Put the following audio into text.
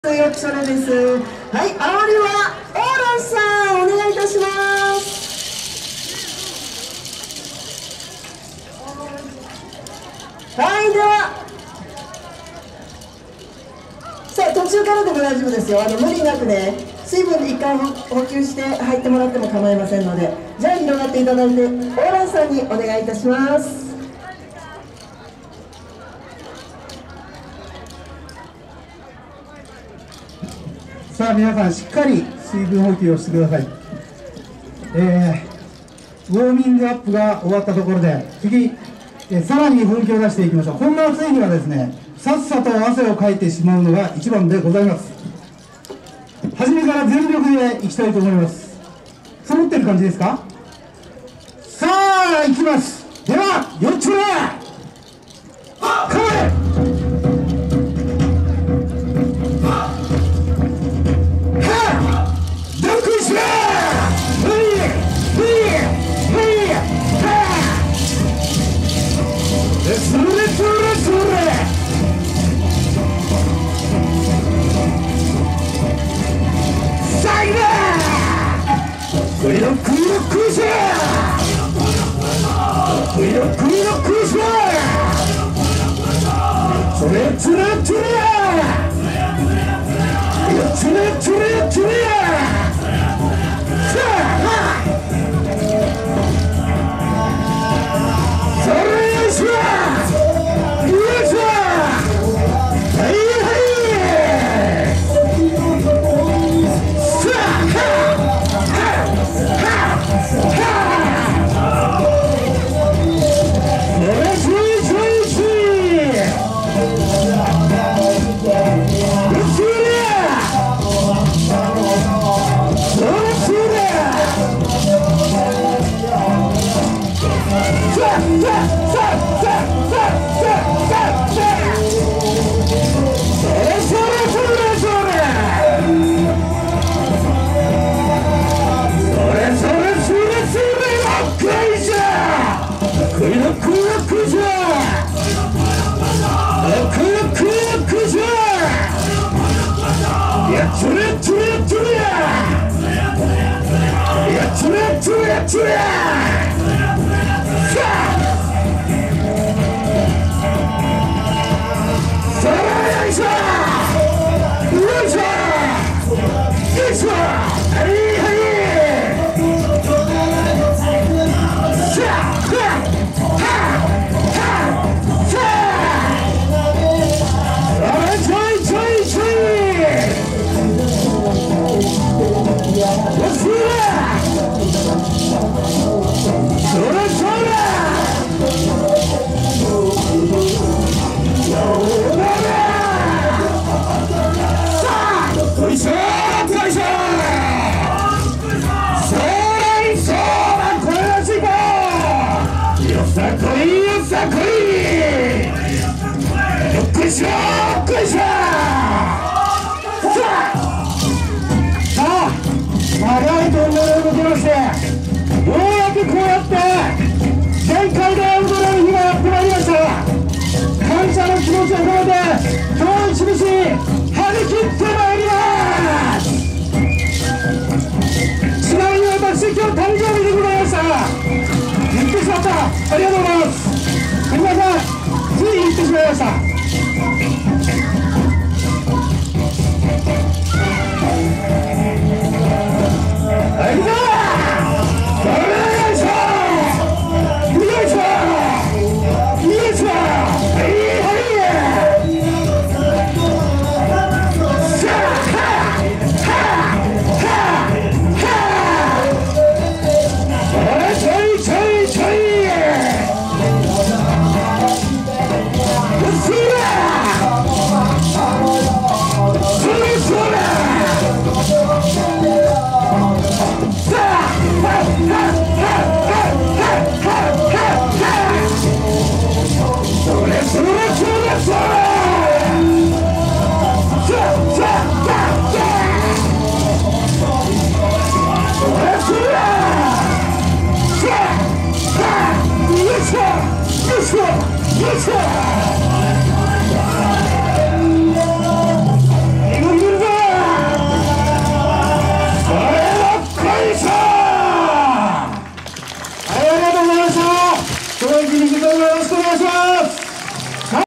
よきそれです。はい、あおりはオーランさんお願いいたします。はい、ではさあ途中からでも大丈夫ですよ。無理なくね、水分一回補給して入ってもらっても構いませんので、じゃあ広がっていただいてオーランさんにお願いいたします。 さあ皆さんしっかり水分補給をしてください。ウォーミングアップが終わったところで次、さらに本気を出していきましょう。こんな暑いにはですね、さっさと汗をかいてしまうのが一番でございます。初めから全力でいきたいと思います。揃ってる感じですか？さあ行きます。では4つ目ありがとうございます。すみません、つい言ってしまいました。